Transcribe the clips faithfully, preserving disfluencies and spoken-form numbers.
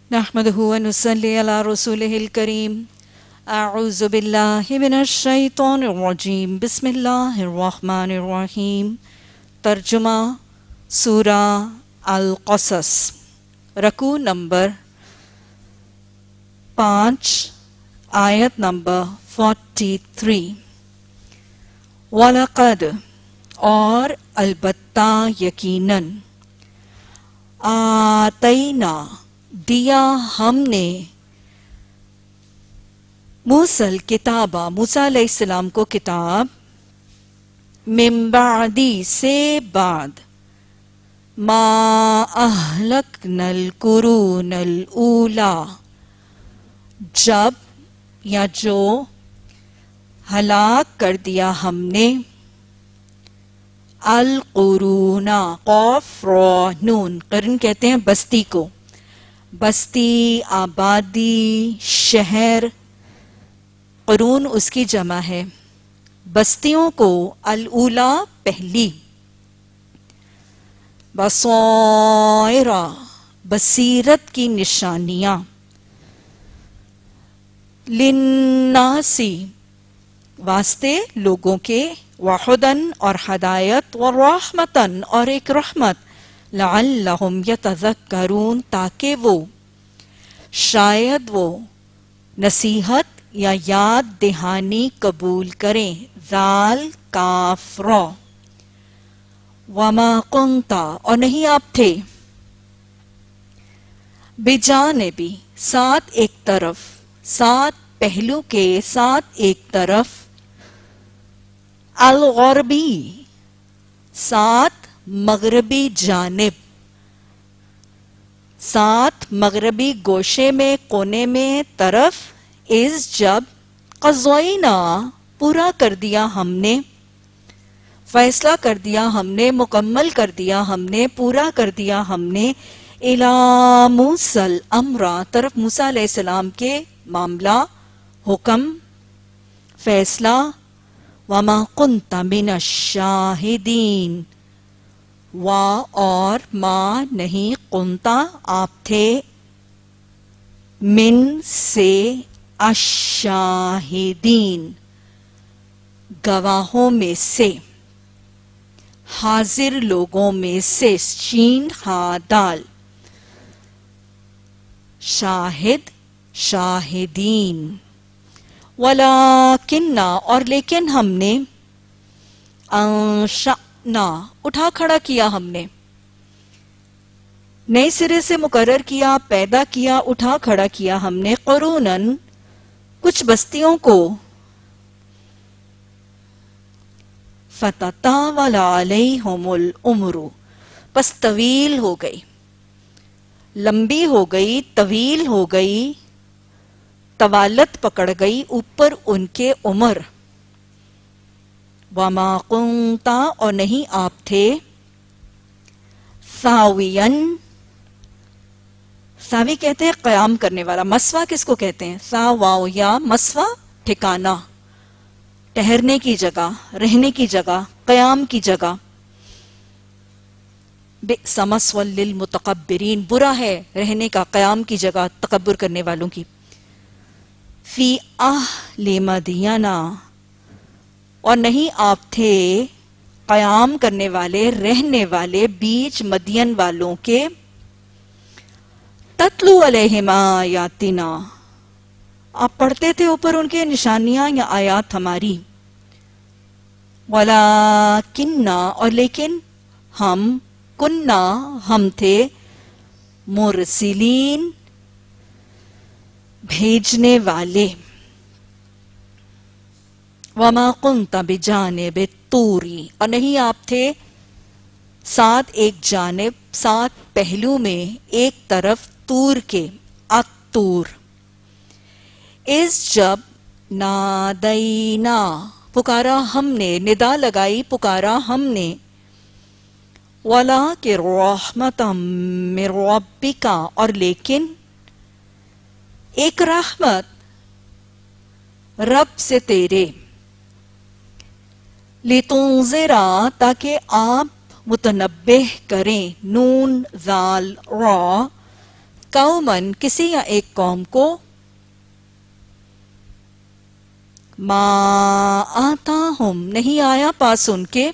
नहमदुहु व नुसल्ली अला रसूलिहिल करीम। अऊज़ु बिल्लाहि मिनश शैतानिर रजीम। बिस्मिल्लाहिर रहमानिर रहीम। तर्जुमा सूरा अल क़सस, रकू नंबर पाँच, आयत नंबर फोर्टी थ्री। वलक़द, और अलबत्ता यकीनन, आतैना, दिया हमने, मूसल किताबा, मूसा अलैहिस्सलाम को किताब, मिन बादी, से बाद, मा अहलकनल कुरूनल ऊला, जब या जो हलाक कर दिया हमने, अल कुरूना, क़ाफ रा नून, करन कहते हैं बस्ती को, बस्ती, आबादी, शहर, कुरून उसकी जमा है, बस्तियों को, अल ऊला, पहली, बसौरा, बसीरत की निशानियां, लिन्नासी, वास्ते लोगों के, वहुदन, और हदायत, व रहमतन, और एक रहमत, लअल्लहुम यतज़क्करून, ताकि वो शायद वो नसीहत या याद दहानी कबूल करें। ज़ाल काफ रा, वमा कुंता, और नहीं आप थे, बिजानिबी, साथ एक तरफ, साथ पहलू के साथ एक तरफ, अल ग़रबी, साथ मगरबी जानिब, साथ मगरबी गोशे में, कोने में, तरफ, इस जब, क़ज़यना, पूरा कर दिया हमने, फैसला कर दिया हमने, मुकम्मल कर दिया हमने, पूरा कर दिया हमने, इला मूसल अमरा, तरफ मूसा अलैहिस्सलाम के मामला, हुक्म, फैसला, वमा कुंता मिनश शाहिदीन, वा और मा नहीं, कुंता आप थे, मिन से, अशाहिदीन गवाहों में से, हाजिर लोगों में से, शीन हा दाल, शाहिद, शाहिदीन, वलाकिन्ना, और लेकिन हमने, अंशअना, उठा खड़ा किया हमने, नए सिरे से मुकर्रर किया, पैदा किया, उठा खड़ा किया हमने, कुरूनन, कुछ बस्तियों को, फततावला अलैहिमुल उम्रु, बस तवील हो गई, लंबी हो गई, तवील हो गई, तवालत पकड़ गई ऊपर उनके उम्र, वमा कुंता, और नहीं आप थे, सावियन, सावी कहते हैं कयाम करने वाला, मसवा किसको कहते हैं, सा वाव या, मसवा ठिकाना, ठहरने की जगह, रहने की जगह, कयाम की जगह, बि'सा मस्वल लिल मुतकब्बिरीन, बुरा है रहने का, कयाम की जगह, तकब्बुर करने वालों की, फी अहली मदीना, और नहीं आप थे कयाम करने वाले, रहने वाले, बीच मदियन वालों के, तत्लू अलैहिम आयातिना, आप पढ़ते थे ऊपर उनके निशानियां या आयात हमारी, वलाकिन्ना, और लेकिन हम, कुन्ना, हम थे, मुरसिलीन, भेजने वाले, वमा कुंता बिजानिब तूरी, और नहीं आप थे साथ एक जानिब, साथ पहलू में, एक तरफ, तूर के, अतूर, इस जब, नादैना, पुकारा हमने, निदा लगाई, पुकारा हमने, वला के रहमतम मिर रब्बिका, और लेकिन एक रहमत रब से तेरे, लितुंज़िरा, ताकि आप मुतनब्बिह करें, नून जाल रा, कौमन किसी या एक कौम को, मा आताहुम नहीं आया पास उनके,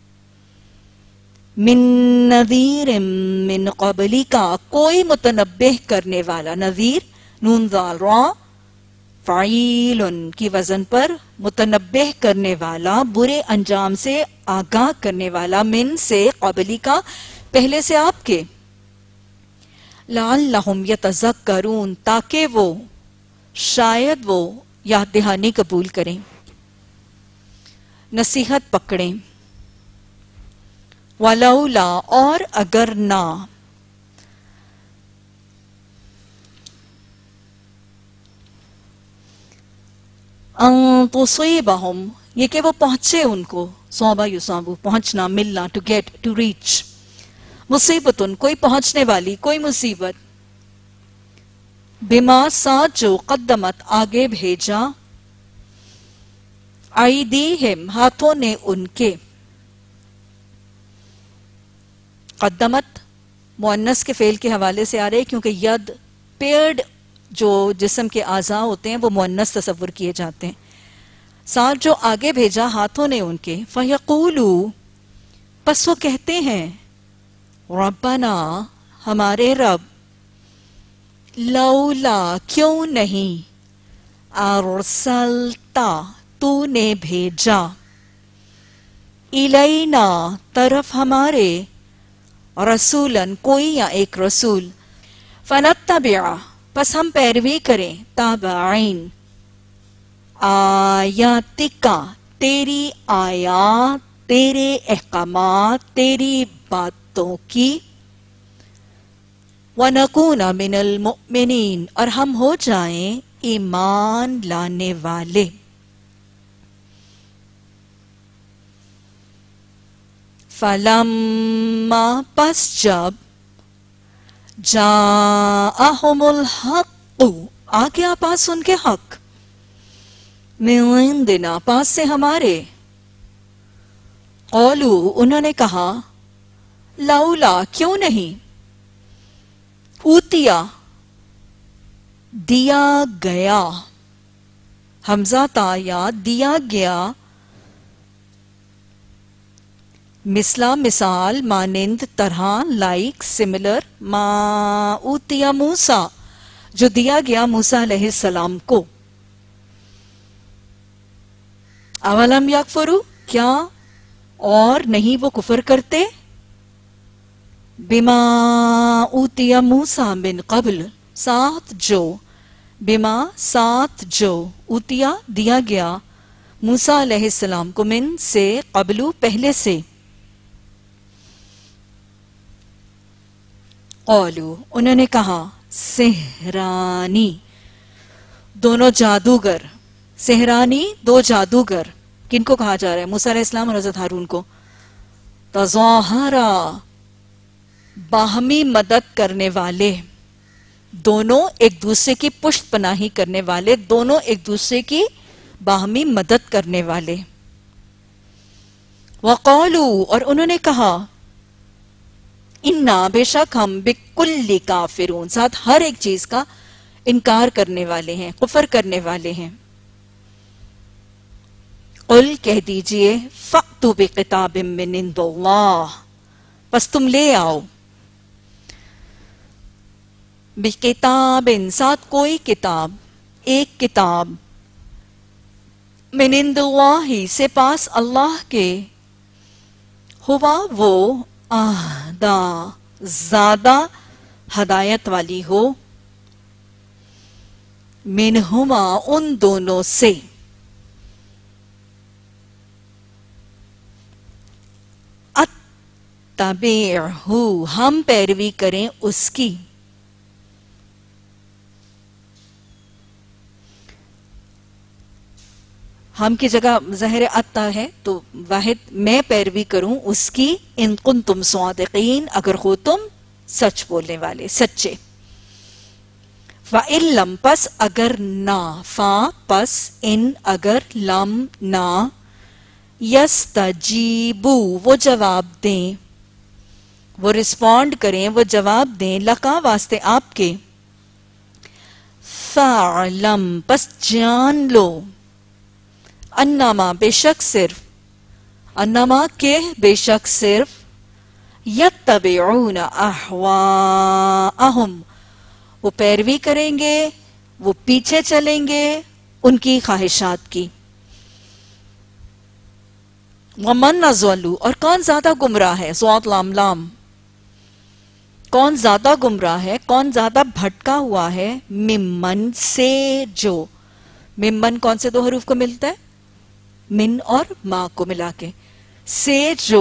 मिन नज़ीर मिन क़बली का कोई मुतनब्बिह करने वाला, नज़ीर नून ज़ाल रा फ़ाइलन की वजन पर, मुतनब्बिह करने वाला, बुरे अंजाम से आगाह करने वाला, मिन से, क़बली का पहले से आपके, लअल्लहुम यतज़क्करून ताकि वो शायद वो याद दहानी कबूल करें, नसीहत पकड़ें। वलौला और अगर ना, अन तुसीबहुम ये कि वो पहुंचे उनको, सौबा युसाबु पहुंचना, मिलना टू गेट टू रीच, मुसीबतुन कोई पहुंचने वाली कोई मुसीबत, बिमा साथ जो कद्दमत आगे भेजा, आईदीहिम हाथों ने उनके, कद्दमत मुअन्नस के फेल के हवाले से आ रहे क्योंकि यद पेयर्ड जो जिस्म के आज़ा होते हैं वो मुअन्नस तसव्वुर किए जाते हैं। साथ जो आगे भेजा हाथों ने उनके, फयक़ूलू पस वो कहते हैं, रब्बना हमारे रब, लौला क्यों नहीं, अरसलता तूने भेजा, इलैना तरफ हमारे, रसूलन कोई या एक रसूल, फनत्तबिअ बस हम पैरवी करें, ताबाइन आयातिका तेरी आयात, तेरे अहकामात, तेरी बातों की, वनकूना मिनल मुमिनीन और हम हो जाएं ईमान लाने वाले। फलम्मा पस जब, जाअहुमुल हक़्क़ु आ गया पास उनके हक, मिन इंदिना पास से हमारे, क़ौलू उन्होंने कहा, लौला क्यों नहीं, ऊतिया दिया गया, हमजा ताया दिया गया, मिसला मिसाल, मानिंद तरह, लाइक सिमिलर, मा ऊतिया मूसा जो दिया गया मूसा अलैहिस्सलाम को, अवलम यकफुरु क्या और नहीं वो कुफर करते, बिमा ऊतिया मूसा मिन क़ब्ल साथ जो, बिमा साथ जो, ऊतिया दिया गया, मूसा अलैहिस्सलाम को, मिन से, क़ब्लु पहले से, क़ौलू उन्होंने कहा, सेहरानी दोनों जादूगर, सेहरानी दो जादूगर, किनको कहा जा रहा है, मूसा अलैहिस्सलाम और हज़रत हारून को, तज़ाहरा बाहमी मदद करने वाले, दोनों एक दूसरे की पुष्ट पनाही करने वाले, दोनों एक दूसरे की बाहमी मदद करने वाले। वक़ालू और उन्होंने कहा, इन्ना बेशक हम बिकुल्ली काफिरून साथ हर एक चीज का इनकार करने वाले हैं, कुफर करने वाले हैं। कुल कह दीजिए, फ़अतु बिकिताबिम मिन इंदिल्लाह बस तुम ले आओ, बिकिताबिन साथ कोई किताब, एक किताब, मिन इंदिल्लाही से पास अल्लाह के, हुआ वो आहदा ज्यादा हदायत वाली हो, मिनहुमा उन दोनों से, अत्तबिअहु हम पैरवी करें उसकी, हम की जगह ज़ाहिर अत्ता है तो वाहिद मैं पैरवी करूं उसकी, इन कुंतुम सादिकीन अगर हो तुम सच बोलने वाले सच्चे। व इन लम पस अगर ना, फा पस इन अगर लम ना, यस्तजीबू वो जवाब दें, وہ رسپونڈ کریں، وہ جواب دیں، لکا واسطے آپ کے، فَعْلَمْ پس جان لو، انما بے شک صرف، انما کہ بے شک صرف، یتبعون احواءہم وہ پیروی کریں گے، وہ پیچھے چلیں گے ان کی خواہشات کی، وَمَنْ أَضَلُّ اور کون زیادہ گمراہ ہے، ضاد لام لام، کون زیادہ گمراہ ہے، کون زیادہ بھٹکا ہوا ہے، ممن سے جو، ممن کون سے دو حروف کو ملتا ہے، من اور ما کو ملا کے، سے جو،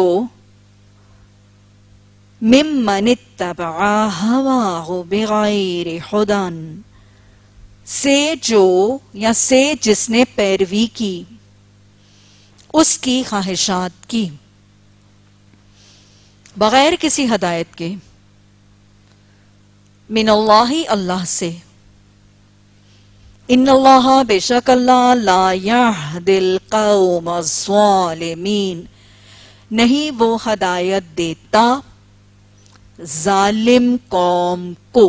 ممن اتبع ہواہ بغیر ہدی سے جو، یا سے جس نے پیروی کی اس کی خواہشات کی، بغیر کسی ہدایت کے، من اللہ اللہ سے، ان اللہ بے شک اللہ لا یہدی القوم الظالمین نہیں وہ ہدایت دیتا ظالم قوم کو،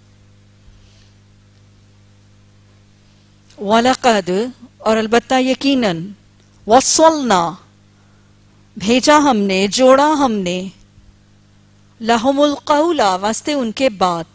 وَلَقَدْ اور البتہ یقیناً، وَصَّلْنَا بھیجا ہم نے، جوڑا ہم نے، لَهُمُ الْقَوْلَ واسطے ان کے بات،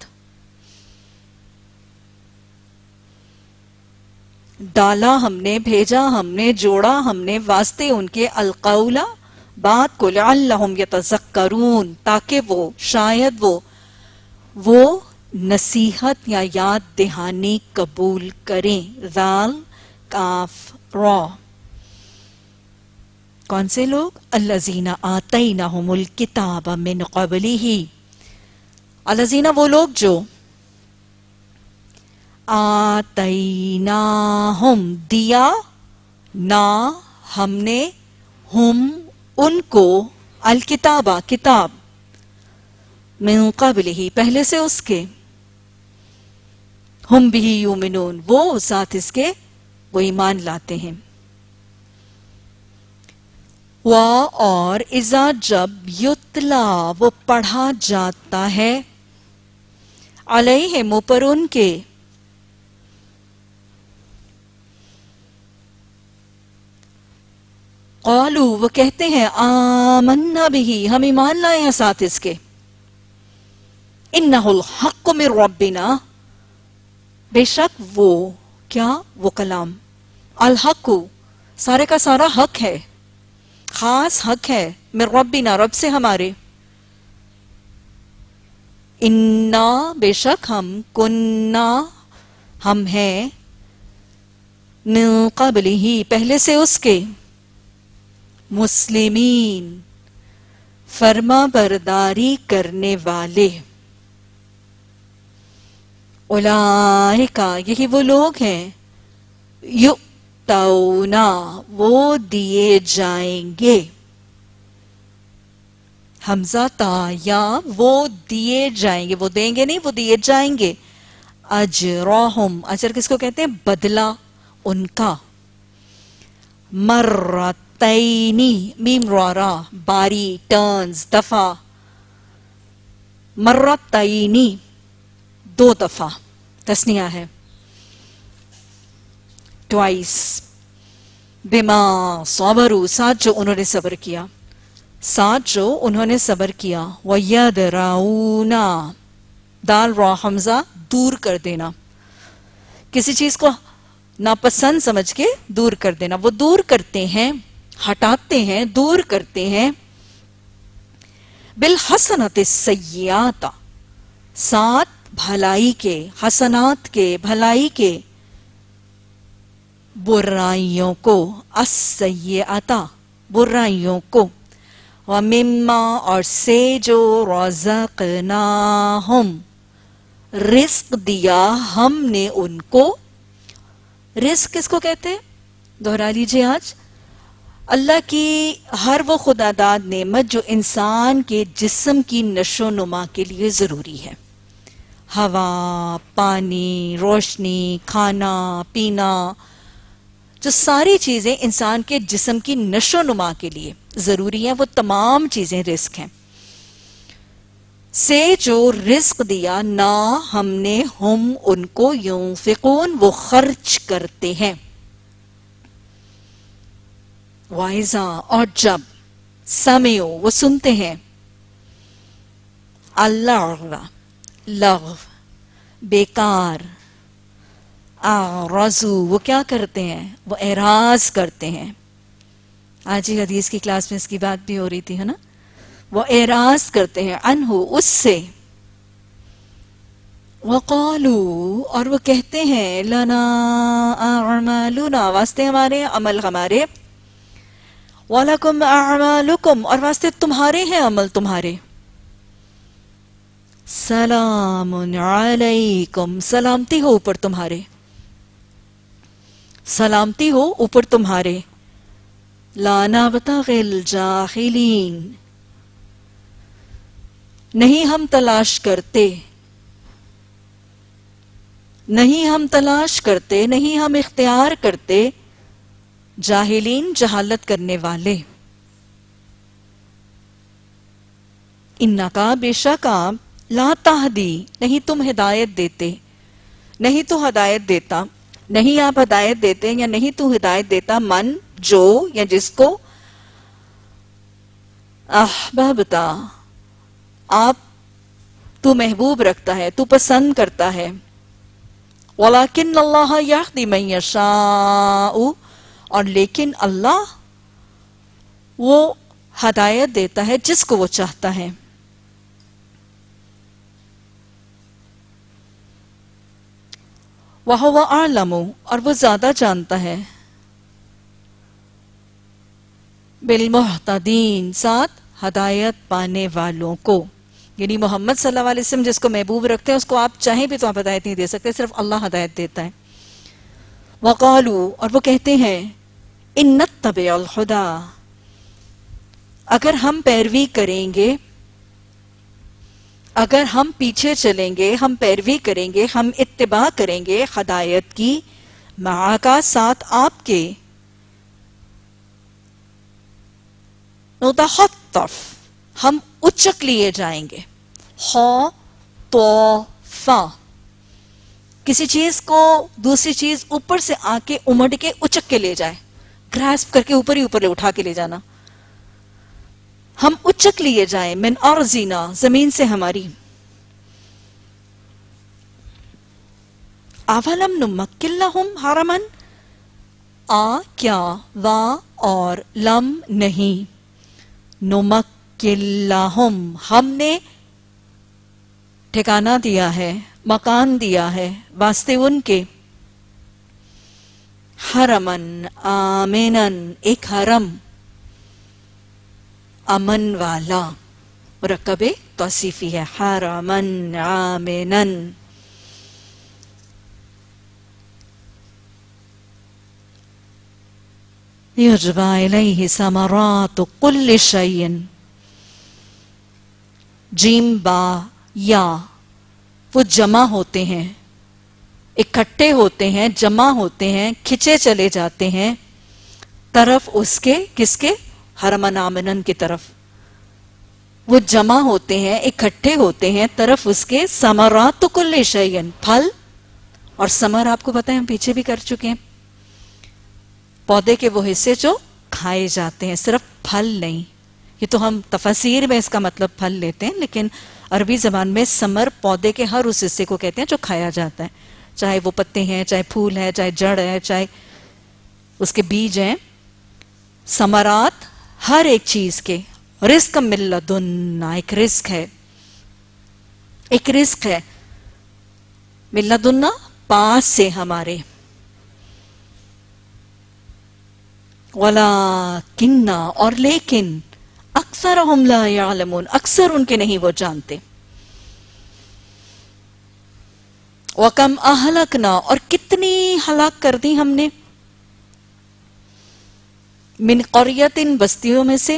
ڈالا ہم نے، بھیجا ہم نے، جوڑا ہم نے واسطے ان کے، القول بات کو، لعلہم یتذکرون تاکہ وہ شاید وہ وہ نصیحت یا یاد دہانی قبول کریں، ذال کاف را، کون سے لوگ، الذین آتیناہم الکتاب من قبلہ، الذین وہ لوگ جو، آتیناہم دیا، نا ہم نے، ہم ان کو، الکتابہ کتاب، من قبلہ پہلے سے اس کے، ہم بھی یومنون وہ ساتھ اس کے وہ ایمان لاتے ہیں، و اور اذا جب یتلا وہ پڑھا جاتا ہے، علیہم اوپر ان کے، قالو وہ کہتے ہیں، آمنا بھی ہم ایمان لائے ہیں ساتھ اس کے، انہ الحق من ربنا بے شک وہ کیا، وہ کلام، الحق سارے کا سارا حق ہے، خاص حق ہے، من ربنا رب سے ہمارے، انا بے شک ہم، کننا ہم ہیں، من قبلہ پہلے سے اس کے، مسلمین فرما برداری کرنے والے، اولئکا یہی وہ لوگ ہیں، یؤتونا وہ دیے جائیں گے، حمزہ تا یا وہ دیے جائیں گے، وہ دیں گے نہیں وہ دیے جائیں گے، اجرہم اجر کس کو کہتے ہیں، بدلہ ان کا، مرتینی میم را باری ٹرنز دفعہ، مرتینی دو دفعہ تسنیہ ہے، ٹوائس، بما صبروا ساتھ جو انہوں نے صبر کیا، ساتھ جو انہوں نے صبر کیا، وَيَدْرَعُونَ دال را حمزہ دور کر دینا، کسی چیز کو ناپسند سمجھ کے دور کر دینا، وہ دور کرتے ہیں، ہٹاتے ہیں، دور کرتے ہیں، بالحسنۃ السیئات ساتھ بھلائی کے، حسنات کے، بھلائی کے، برائیوں کو، السیئات برائیوں کو، وَمِمَّا اور سے جو، رَزَقْنَاهُمْ رزق دیا ہم نے ان کو، رزق کس کو کہتے ہیں، دہرا لیجئے آج، اللہ کی ہر وہ خدا داد نعمت جو انسان کے جسم کی نشو و نما کے لیے ضروری ہے، ہوا، پانی، روشنی، کھانا پینا، جو ساری چیزیں انسان کے جسم کی نشو و نما کے لیے ضروری ہیں، وہ تمام چیزیں رزق ہیں، سے جو رزق دیا نا ہم نے ہم ان کو ینفقون وہ خرچ کرتے ہیں. وَإِذَا اور جب سمعوا وہ سنتے ہیں اللغو لغو بیکار اعرضوا وہ کیا کرتے ہیں وہ اعراض کرتے ہیں. آج ہی حدیث کی کلاس میں اس کی بات بھی ہو رہی تھی ہے نا. وہ اعراض کرتے ہیں عنہ اس سے. وقالوا اور وہ کہتے ہیں لنا اعمالنا واسطے ہمارے عمل ہمارے وَلَكُمْ أَعْمَالُكُمْ اور واسطے تمہارے ہیں عمل تمہارے. سلام علیکم سلامتی ہو اوپر تمہارے سلامتی ہو اوپر تمہارے. لا نبتغی الجاہلین نہیں ہم تلاش کرتے نہیں ہم تلاش کرتے نہیں ہم اختیار کرتے جاہلین جہالت کرنے والے. انکا بے شک آپ لا تہدی نہیں تم ہدایت دیتے نہیں تو ہدایت دیتا نہیں آپ ہدایت دیتے یا نہیں تو ہدایت دیتا من جو یا جس کو احببتا آپ تو محبوب رکھتا ہے تو پسند کرتا ہے. ولیکن اللہ یہدی من یشاء اور لیکن اللہ وہ ہدایت دیتا ہے جس کو وہ چاہتا ہے. وَهُوَ أَعْلَمُ اور وہ زیادہ جانتا ہے بالمہتدین ساتھ ہدایت پانے والوں کو. یعنی محمد صلی اللہ علیہ وسلم جس کو محبوب رکھتے ہیں اس کو آپ چاہیں بھی تو آپ ہدایت نہیں دے سکتے صرف اللہ ہدایت دیتا ہے. وَقَالُوا اور وہ کہتے ہیں إِن نَتَّبِعُ الْهُدَى اگر ہم پیروی کریں گے اگر ہم پیچھے چلیں گے ہم پیروی کریں گے ہم اتباع کریں گے ہدایت کی معاکا ساتھ آپ کے نتخطف ہم اچک لیے جائیں گے. خطف کسی چیز کو دوسری چیز اوپر سے آ کے امڑ کے اچک کے لے جائے گراسپ کر کے اوپر ہی اوپر لے اٹھا کے لے جانا. ہم اچک لیے جائیں من ارضنا زمین سے ہماری. اولم نمکن لہم حرمن آ کیا وا اور لم نہیں نمکن لہم ہم نے ٹھکانہ دیا ہے مکان دیا ہے واسطے ان کے حرمن آمنن ایک حرم امن والا مرکب توصیفی ہے حرمن آمنن. یجبا الیہ ثمرات کل شیء جیم با یا وہ جمع ہوتے ہیں اکٹھے ہوتے ہیں جمع ہوتے ہیں کھچے چلے جاتے ہیں طرف اس کے کس کے حرمن آمنن کی طرف. وہ جمع ہوتے ہیں اکٹھے ہوتے ہیں طرف اس کے ثمرات کل شیء پھل اور ثمر آپ کو پتہ ہے ہم پیچھے بھی کر چکے ہیں پودے کے وہ حصے جو کھائے جاتے ہیں صرف پھل نہیں. یہ تو ہم تفسیر میں اس کا مطلب پھل لیتے ہیں لیکن عربی زبان میں ثمر پودے کے ہر اس حصے کو کہتے ہیں جو کھایا جاتا ہے چاہے وہ پتے ہیں چاہے پھول ہے چاہے جڑ ہے چاہے اس کے بیج ہیں. ثمرات ہر ایک چیز کے رزق من لدنا ایک رزق ہے ایک رزق ہے من لدنا پاس سے ہمارے. وَلَكِنَّ اور لیکن اکثرہم لا یعلمون اکثر ان کے نہیں وہ جانتے. وَكَمْ أَهْلَكْنَا اور کتنی ہلاک کر دی ہم نے من قریۃ بستیوں میں سے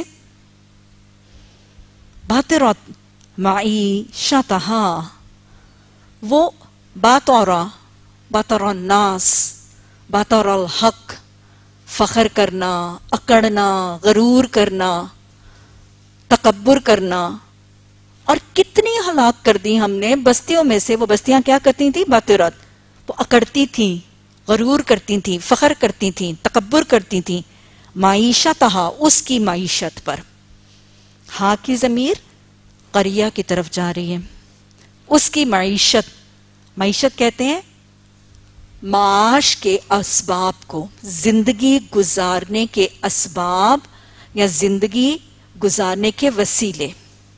بَطِرَتْ مَعِیشَتَهَا وہ بَطَرَ بَطَرَ النَّاسِ بَطَرَ الْحَقِّ فخر کرنا اکڑنا غرور کرنا تکبر کرنا اور کتنی ہلاک کر دی ہم نے بستیوں میں سے. وہ بستیاں کیا کرتی تھیں؟ باطرات. وہ اکڑتی تھیں، غرور کرتی تھیں، فخر کرتی تھیں، تکبر کرتی تھیں. معیشتہا، اس کی معیشت پر. ہاں کی ضمیر قریہ کی طرف جا رہی ہے. اس کی معیشت. معیشت کہتے ہیں معاش کے اسباب کو، زندگی گزارنے کے اسباب یا زندگی گزارنے کے وسیلے.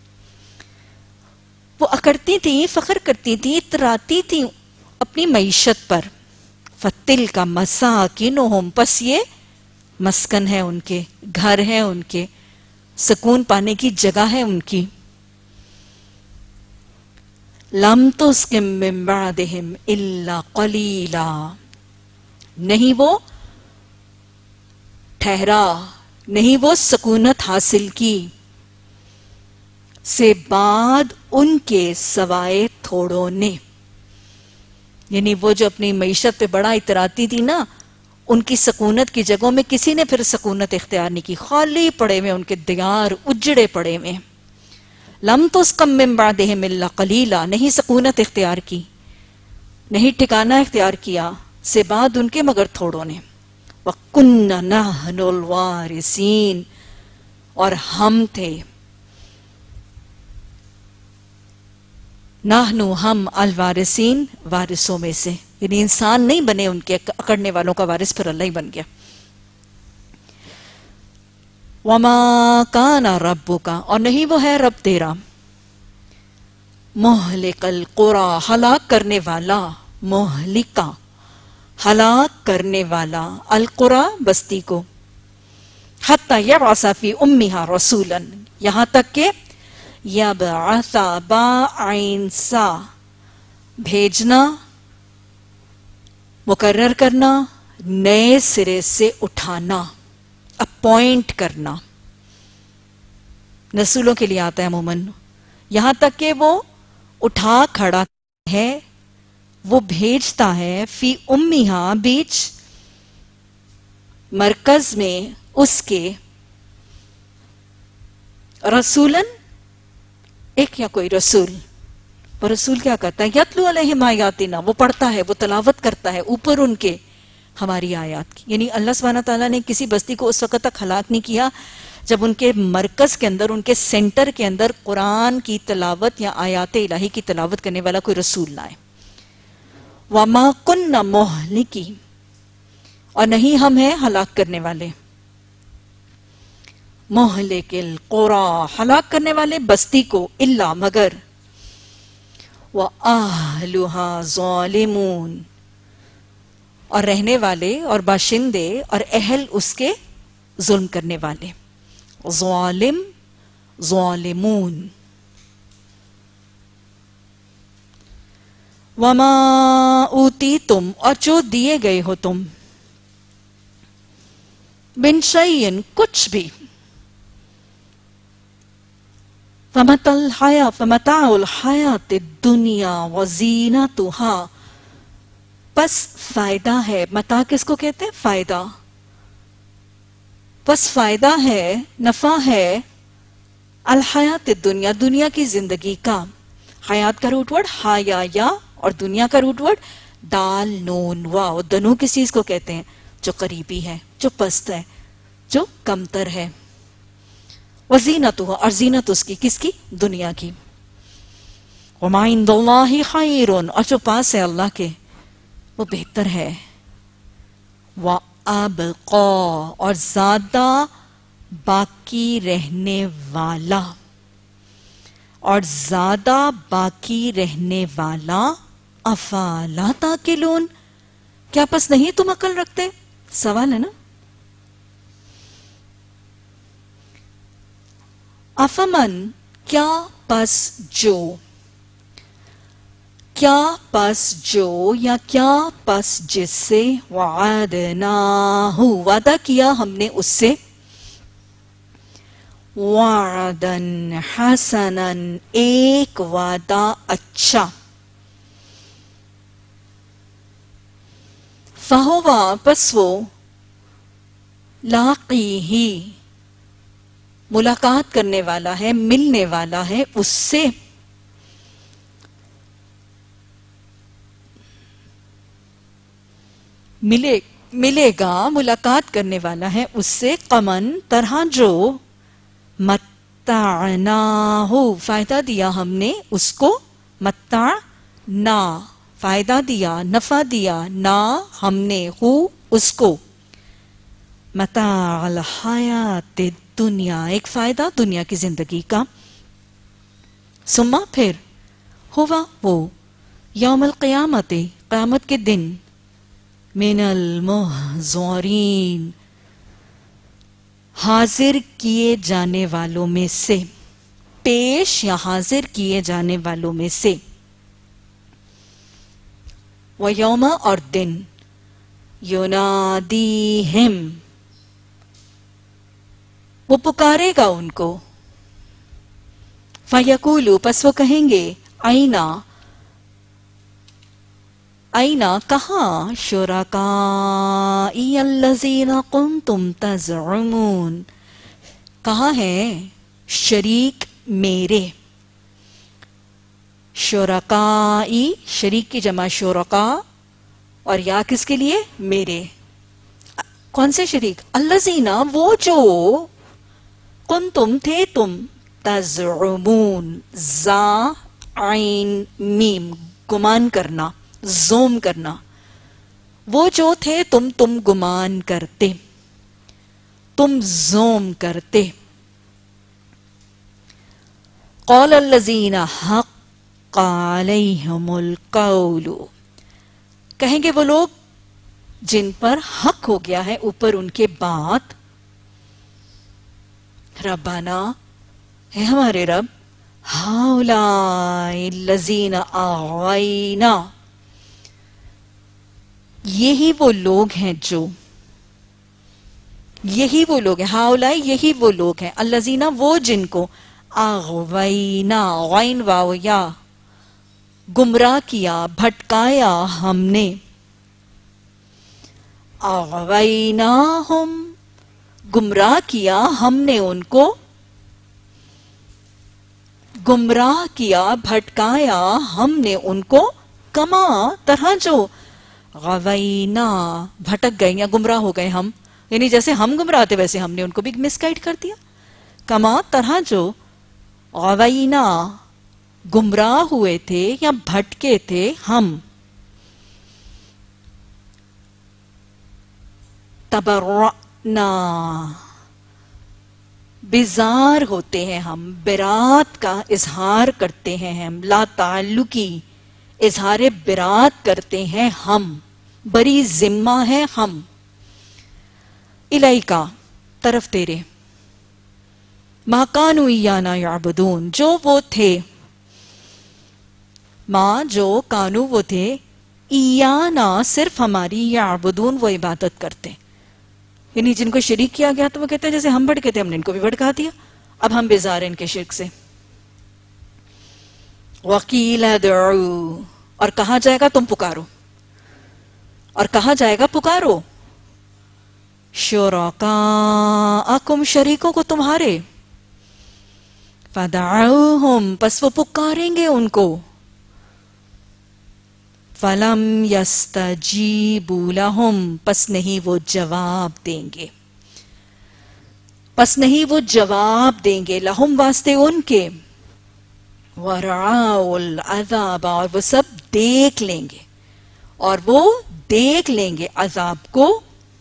وہ اکڑتی تھیں، فخر کرتی تھیں، اتراتی تھیں اپنی معیشت پر. فتل کا مساکنہم، پس یہ مسکن ہے ان کے، گھر ہے ان کے، سکون پانے کی جگہ ہے ان کی. لم تسکن من بعدہم الا قلیلا، نہیں وہ ٹھہرا، نہیں وہ سکونت حاصل کی سے بعد ان کے سوائے تھوڑوں نے. یعنی وہ جو اپنی معیشت پہ بڑا اتراتی تھی نا، ان کی سکونت کی جگہوں میں کسی نے پھر سکونت اختیار نہیں کی. خالی پڑے ہوئے ان کے دیار، اجڑے پڑے ہوئے. لم تسکن من بعدہم الا قلیلا، نہیں سکونت اختیار کی، نہیں ٹھکانہ اختیار کیا سے بعد ان کے مگر تھوڑوں نے. وَكُنَّ نَحْنُ الْوَارِثِينَ، اور ہم تھے، نحنو ہم، الوارثین وارثوں میں سے. یعنی انسان نہیں بنے ان کے اکڑنے والوں کا وارث، پھر اللہ ہی بن گیا. وَمَا كَانَ رَبُّكَ، اور نہیں وہ ہے رب تیرا، مہلک القرى، ہلاک کرنے والا، مہلکہ ہلاک کرنے والا، القرى بستی کو، حتی یبعث فی امہا رسولا، یہاں تک کہ یبعث با عین سا، بھیجنا، مقرر کرنا، نئے سرے سے اٹھانا، اپوائنٹ کرنا. رسولوں کے لیے آتا ہے عموماً. یہاں تک کہ وہ اٹھا کھڑا ہے، وہ بھیجتا ہے، فی امہا، بیچ مرکز میں اس کے، رسولن ایک یا کوئی رسول. وہ رسول کیا کرتا ہے؟ یتلو علیہم آیاتنا، وہ پڑھتا ہے، وہ تلاوت کرتا ہے اوپر ان کے ہماری آیات کی. یعنی اللہ سبحانہ تعالیٰ نے کسی بستی کو اس وقت تک ہلاک نہیں کیا جب ان کے مرکز کے اندر، ان کے سینٹر کے اندر قرآن کی تلاوت یا آیات الہی کی تلاوت کرنے والا کوئی رسول نہ آئے. وَمَا كُنَّ مُهْلِكِينَ، اور نہیں ہم ہیں ہلاک کرنے والے. مہلک القرى، ہلاک کرنے والے بستی کو، الا مگر، وَأَهْلُهَا ظَالِمُونَ، اور رہنے والے اور باشندے اور اہل اس کے ظلم کرنے والے. ظالم، ظالمون. وَمَا أُوتِيتُمْ، اور جو دیے گئے ہو تم، بن شیئن، کچھ بھی، فَمَتَعُ الْحَيَاةِ الدُّنْيَا وَزِينَتُهَا، بس فائدہ ہے. متاع کس کو کہتے ہیں؟ فائدہ. بس فائدہ ہے، نفع ہے، الحیات الدنیا، دنیا کی زندگی کا. حیات کا روٹ ورڈ ہا یا یا، اور دنیا کا روٹ ورڈ دال نون واو. دنو کس چیز کو کہتے ہیں؟ جو قریبی ہے، جو پست ہے، جو کمتر ہے. وزینتها، اور زینت اس کی، کس کی؟ دنیا کی. وما عند اللہ خیر، اور جو پاس ہے اللہ کے وہ بہتر ہے. وَأَبْقَى، اور زیادہ باقی رہنے والا، اور زیادہ باقی رہنے والا. افلا تاکلون، کیا پس نہیں تم عقل رکھتے؟ سوال ہے نا. افمن، کیا پس جو، کیا پس جو یا کیا پس جس سے، وعدناہ، وعدہ کیا ہم نے اس سے، وعدن حسنن، ایک وعدہ اچھا. فہوا، پس وہ، لاقیہ، ملاقات کرنے والا ہے، ملنے والا ہے اس سے. ملے ملے گا، ملاقات کرنے والا ہے اس سے. قمن طرح جو متعنا ہو فائدہ دیا ہم نے اس کو. متعنا فائدہ دیا، نفع دیا، نا ہم نے، ہو اس کو. متاع الحیات دنیا ایک فائدہ دنیا کی زندگی کا. ثم پھر ہوا وہ یوم القیامت قیامت کے دن من المحضرین حاضر کیے جانے والوں میں سے، پیش یا حاضر کیے جانے والوں میں سے. وَيَوْمَ اور دن يُنَادِيهِمْ وہ پکارے گا ان کو. فَيَقُولُ پس وہ کہیں گے آئینہ آئینہ کہاں شرکائی الذین کنتم تزعمون کہاں ہیں شریک میرے. شرکائی شریک کی جمع شرکا اور یا کس کے لیے میرے. کون سے شریک؟ الذین وہ جو کنتم تھے تم تزعمون زا عین میم گمان کرنا زوم کرنا. وہ جو تھے تم تم گمان کرتے تم زوم کرتے. قال الذین حق علیہم القول کہیں گے وہ لوگ جن پر حق ہو گیا ہے اوپر ان کے بات. ربنا ہے ہمارے رب ہؤلاء الذین اغوینا یہی وہ لوگ ہیں جو یہی وہ لوگ ہیں ہؤلاء یہی وہ لوگ ہیں الذین وہ جن کو اغوینا غین واو یا گمراہ کیا بھٹکایا ہم نے. اغویناہم گمراہ کیا ہم نے ان کو گمراہ کیا بھٹکایا ہم نے ان کو. کما طرح جو غوینا بھٹک گئے یا گمراہ ہو گئے ہم، یعنی جیسے ہم گمراہ تھے ویسے ہم نے ان کو بھی مس گائیڈ کر دیا. کما طرح جو غوینا گمراہ ہوئے تھے یا بھٹکے تھے ہم. تبرعنا بیزار ہوتے ہیں ہم، برات کا اظہار کرتے ہیں ہم، لا تعلقی اظہار برات کرتے ہیں ہم، بری ذمہ ہے ہم. الیکا طرف تیرے، ما کانوا ایانا یعبدون جو وہ تھے، ما جو کانو وہ تھے، ایانا صرف ہماری، یعبدون وہ عبادت کرتے. یعنی جن کو شریک کیا گیا تو وہ کہتے ہیں جیسے ہم بھڑکے تھے ہم نے ان کو بھی بھڑکا دیا، اب ہم بیزار ہیں ان کے شرک سے. وَقِيلَ ادْعُوا اور کہا جائے گا تم پکارو، اور کہا جائے گا پکارو شُرَكَاءَكُمْ شریکوں کو تمہارے. فَدَعَوْهُمْ پس وہ پکاریں گے ان کو. فَلَمْ يَسْتَجِيبُوا لَهُمْ پس نہیں وہ جواب دیں گے پس نہیں وہ جواب دیں گے لہم واسطے ان کے. وَرَعَاوُ الْعَذَابَ اور وہ سب دیکھ لیں گے اور وہ دیکھ لیں گے عذاب کو.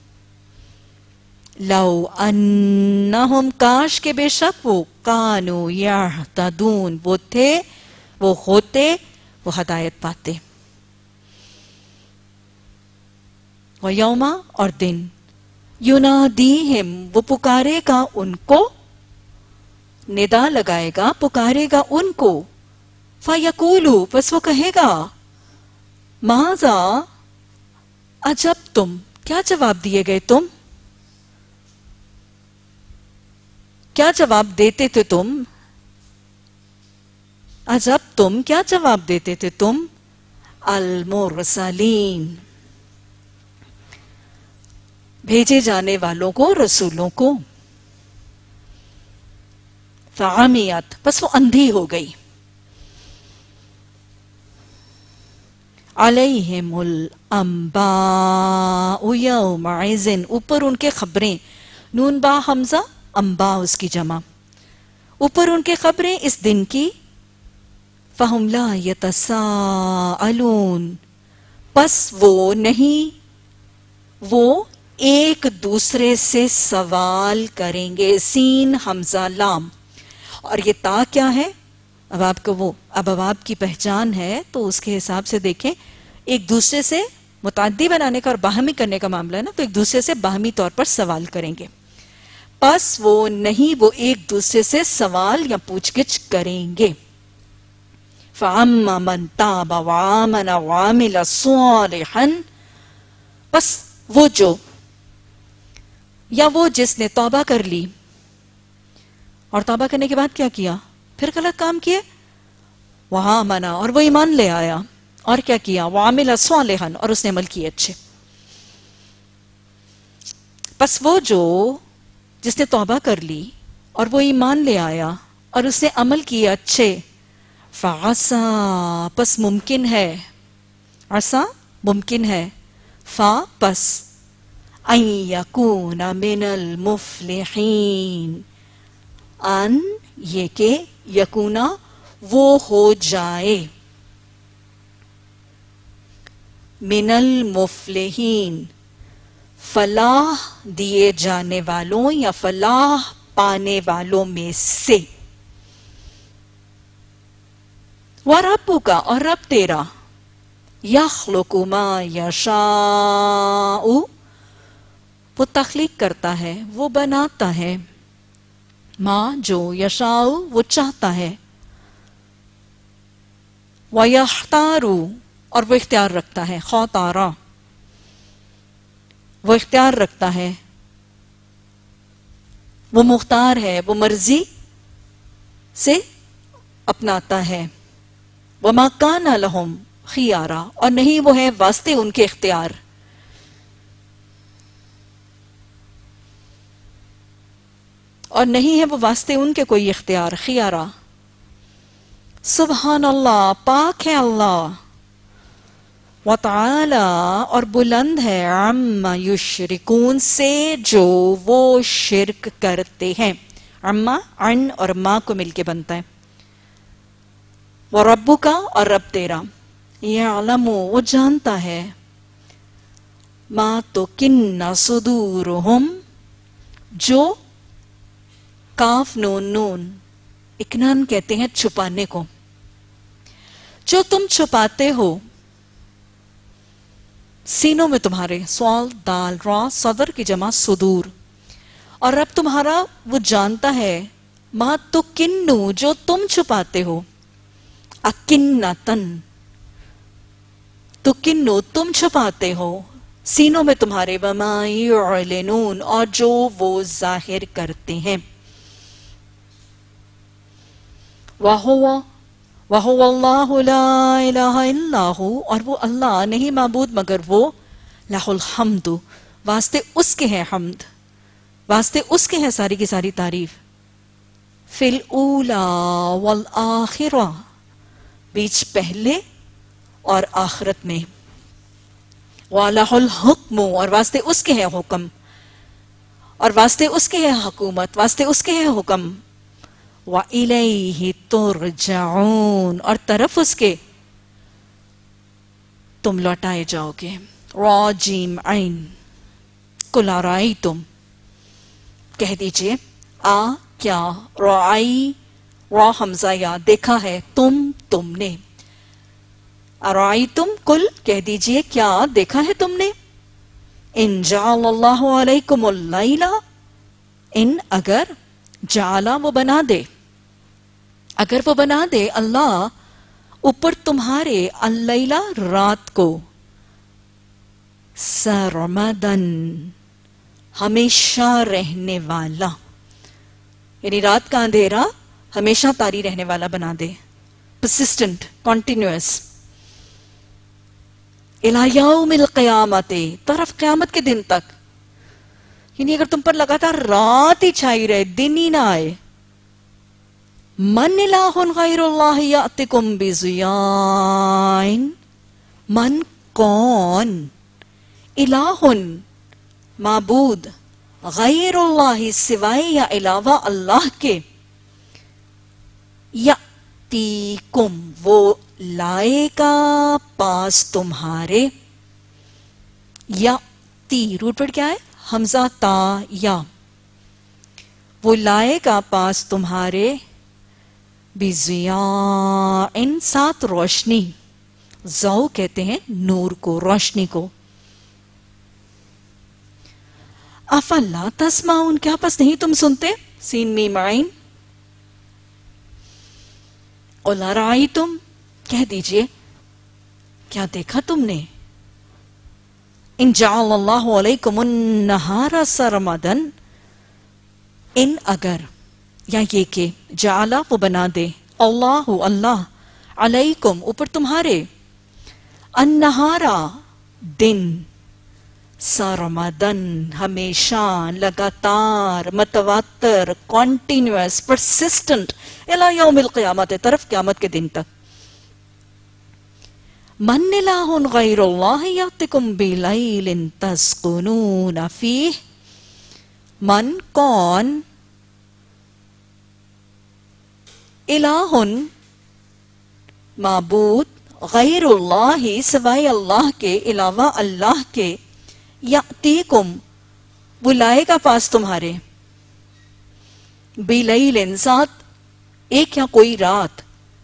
لَوْ أَنَّهُمْ کاش کے بے شک وہ کانوا یہتدون وہ تھے وہ ہوتے وہ ہدایت پاتے. وَيَوْمَ اور دن یُنَادِیہم وہ پکارے گا ان کو، ندا لگائے گا پکارے گا ان کو. فَيَقُولُ پس وہ کہے گا ماذا عجب تم کیا جواب دیے گئے تم کیا جواب دیتے تھے تم عجب تم کیا جواب دیتے تھے تم. المرسلین بھیجے جانے والوں کو، رسولوں کو. फ़अमियत, बस वो अंधी हो गई। अलैहिमुल अंबाउ यौमइज़िन, ऊपर उनके खबरें, नून बा हमजा, अंबा उसकी जमा, ऊपर उनके खबरें इस दिन की। फ़हुम ला यतसाअलून, बस वो नहीं, वो एक दूसरे से सवाल करेंगे। सीन हमजा लाम, और ये ता क्या है? अब आपको वो अब अब आपकी पहचान है तो उसके हिसाब से देखें, एक दूसरे से मुताद्दी बनाने का और बाहमी करने का मामला है ना, तो एक दूसरे से बाहमी तौर पर सवाल करेंगे। बस वो नहीं, वो एक दूसरे से सवाल या पूछगिछ करेंगे। फ़अम्मा मन ताब व आमन व अमिल सालिहन, बस वो जो या वो जिसने तौबा कर ली और तौबा करने के बाद क्या किया? फिर गलत काम किए, वहां मना, और वो ईमान ले आया, और क्या किया? वामिल सालिहन, और उसने अमल किए अच्छे। बस वो जो जिसने तौबा कर ली और वो ईमान ले आया और उसने अमल किए अच्छे, फ़असा, बस मुमकिन है, असा मुमकिन है, फ़ा बस, अन यकूना मिनल मुफ्लिहीन, अन ये के यकूना वो हो जाए, मिनल मुफ्लिहीन फलाह दिए जाने वालों या फलाह पाने वालों में से। व रब्बुका, और रब तेरा, यख्लुकु मा यशाउ, वो तख्लीक करता है, वो बनाता है, माँ जो, यशाउ वो चाहता है, व यख्तारू, और वो इख्तियार रखता है, खौतारा वो इख्तियार रखता है, वो मुख्तार है, वो मर्जी से अपनाता है। वमा काना लहुम खियारा, और नहीं वो है वास्ते उनके इख्तियार। और नहीं है वो वास्ते उनके कोई इख्तियार, खियारा। सुबहान अल्लाह, पाक है अल्लाह, व तआला, और बुलंद है, अम्मा युश्रिकून, से जो वो शिरक करते हैं। अम्मा अन और माँ को मिलके बनता है। व रब्बुका, और रब तेरा, यअलमु, वो जानता है, मा तो किन्ना सुदूरुहुम, जो काफ नून नून, इकनान कहते हैं छुपाने को, जो तुम छुपाते हो सीनों में तुम्हारे, स्वाल दाल रा, सदर की जमा सुदूर, और रब तुम्हारा वो जानता है, मा तो किन्नु, जो तुम छुपाते हो, अकिन्नतन, तो किन्नु तुम छुपाते हो सीनों में तुम्हारे, वमा युअलिनून, और जो वो जाहिर करते हैं। वहुवा वहुवल्लाहु ला इलाहा इल्लाहु, और वो अल्लाह नहीं माबूद मगर वो, लहुल हम्दु, वास्ते उसके है हम्द, वास्ते उसके है सारी की सारी तारीफ। फिल ऊला वल आखिरा, बीच पहले और आखिरत में। वालहुल हुक्मु, और वास्ते उसके है हुक्म, और वास्ते उसके है हुकूमत, वास्ते उसके है हुक्म। व इलैहि तुरजाऊन, और तरफ उसके तुम लौटाए जाओगे। राजीम आइन, कुल आराई तुम, कह दीजिए आ क्या, राई रा हमजा या, देखा है, तुम तुमने, अराई तुम, कुल कह दीजिए क्या देखा है तुमने। इन जाअल्लाहु अलैकुमुल लैला, इन अगर, जाला वो बना दे, अगर वो बना दे अल्लाह ऊपर तुम्हारे, अल्लैला रात को, सरमदन हमेशा रहने वाला, यानी रात का अंधेरा हमेशा तारी रहने वाला बना दे, परसिस्टेंट, कॉन्टिन्यूअस। इला यौमिल क़यामते, तरफ क़यामत के दिन तक, यानी अगर तुम पर लगातार रात ही छाई रहे, दिन ही ना आए, من الہ غیر اللہ یأتکم بضیاء، من کون، الہ معبود، غیر اللہ سوائے یا علاوہ اللہ کے، یأتیکم وہ لائے گا پاس تمہارے، یأتی روٹ ورڈ کیا ہے؟ حمزہ تا یا، وہ لائے گا پاس تمہارے، بضیاء ساتھ روشنی، ضوء کہتے ہیں نور کو، روشنی کو، افلا تسمعون کیا پس نہیں تم سنتے، سین میم عین، قل ارائیتم کہہ دیجئے کیا دیکھا تم نے، ان جعل اللہ علیکم النہار سرمدن، ان اگر یا یہ کہ جعلا وہ بنا دے، اللہ اللہ، علیکم اوپر تمہارے، النہارا دن، سرمدن ہمیشہ، لگاتار، متواتر، کنٹینیوس، پرسسٹنٹ، الی یوم القیامت طرف قیامت کے دن تک، من الہ غیر اللہ یأتکم بلیل تسکنون فیہ، من کون، الہ معبود، غیر اللہ سوائے اللہ کے، علاوہ اللہ کے، یأتیکم بلائے گا پاس تمہارے، بلیل ساتھ ایک یا کوئی رات،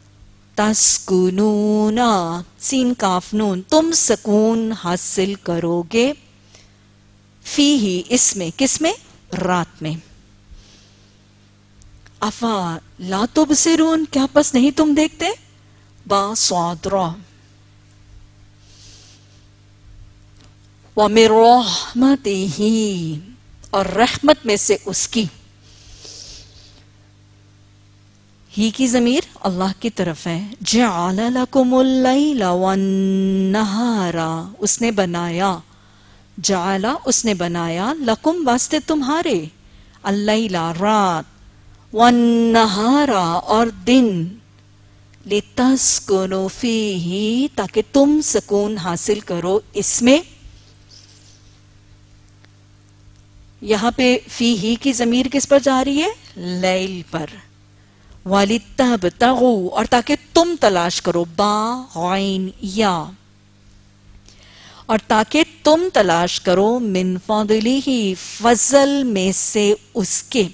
تسکنون سین کاف نون تم سکون حاصل کرو گے، فیہ اس میں، کس میں، رات میں، افا لا تبصرون کیا پس نہیں تم دیکھتے، با صاد را، وَمِن رَحْمَتِهِ اور رحمت میں سے اس کی، ہی کی ضمیر اللہ کی طرف ہے، جعل لکم اللیل والنہار اس نے بنایا، جعل اس نے بنایا، لکم واسطے تمہارے، اللیل رات، والنہار اور دن، لتسکنوا فیہ تاکہ تم سکون حاصل کرو اس میں، یہاں پہ فیہ کی ضمیر کس پر جا رہی ہے، لیل پر، وَلِتَّبْتَغُوا اور تاکہ تم تلاش کرو، با غین یا، اور تاکہ تم تلاش کرو، من فضلہ فضل میں سے اس کے،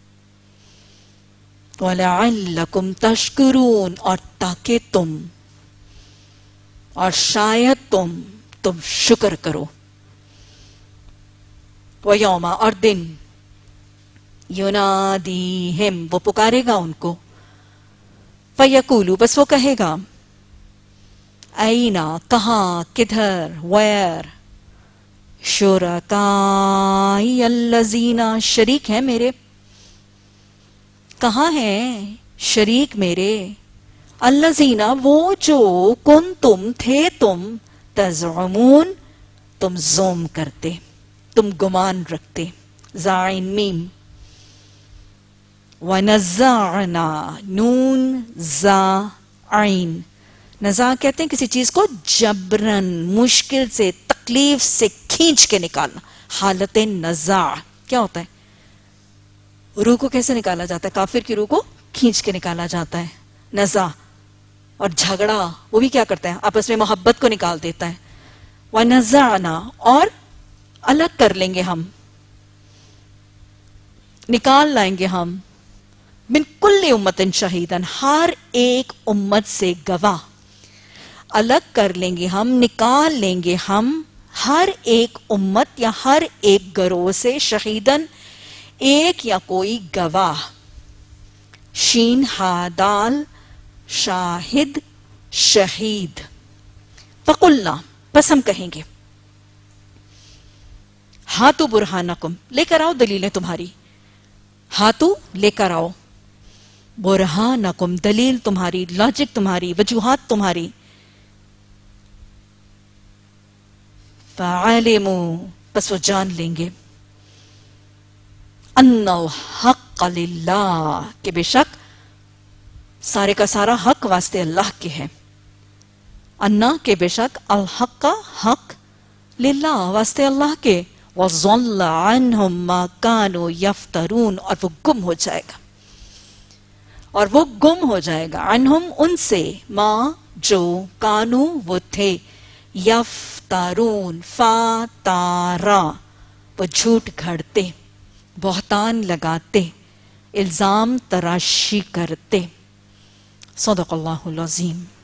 وَلَعَلَّكُمْ تَشْكُرُونَ اور تاکہ تم، اور شاید تم تم شکر کرو، وَيَوْمَ اور دن، يُنَادِيهِمْ وہ پکارے گا ان کو، فَيَقُولُ بس وہ کہے گا، اینا کہاں، کدھر، ویر، شرکائی الذین شریک ہیں میرے، کہاں ہیں شریک میرے، الذین وہ جو، کن تم تھے تم، تزعمون تم زوم کرتے، تم گمان رکھتے، زائن میم، وَنَزَّعْنَا نون زا عین، نزاع کہتے ہیں کسی چیز کو جبرن، مشکل سے، تکلیف سے کھینچ کے نکالنا، حالت نزاع کیا ہوتا ہے، روح کو کیسے نکالا جاتا ہے، کافر کی روح کو کھینچ کے نکالا جاتا ہے، نزاع، اور جھگڑا وہ بھی کیا کرتا ہے، آپس میں محبت کو نکال دیتا ہے، وَنَزَّعْنَا اور الگ کر لیں گے ہم، نکال لائیں گے ہم، من کل امت شہیدن ہر ایک امت سے گواہ، الگ کر لیں گے ہم، نکال لیں گے ہم ہر ایک امت یا ہر ایک گروہ سے، شہیدن ایک یا کوئی گواہ، شین ہا دال شاہد شہید، فقلنا بس ہم کہیں گے، ہاتو برہانکم لے کر آؤ دلیلیں تمہاری، ہاتو لے کر آؤ، برہانکم دلیل تمہاری، لاجک تمہاری، وجوہات تمہاری، فعلموا پس وہ جان لیں گے، ان الحق للہ کہ بے شک سارے کا سارا حق واسطے اللہ کے ہے. انا کے بے شک الحق کا حق للہ واسطے اللہ کے. وَضَلَّ عَنْهُمْ مَا كَانُوا يَفْتَرُونَ اور وہ گم ہو جائے گا اور وہ گم ہو جائے گا عنہم ان سے ما جو کانو وہ تھے یفترون فاتارا وہ جھوٹ گھڑتے بہتان لگاتے الزام تراشی کرتے. صدق اللہ العظیم.